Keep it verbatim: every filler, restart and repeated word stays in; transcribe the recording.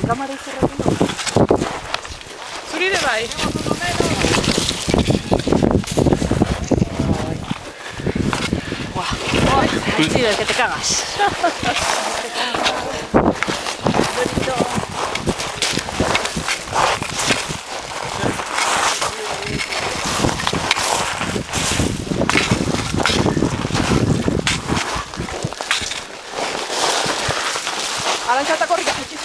cámara y cerrar el ojo. Suri de vai. Ay, sí, que te cagas. Aranciata corriga.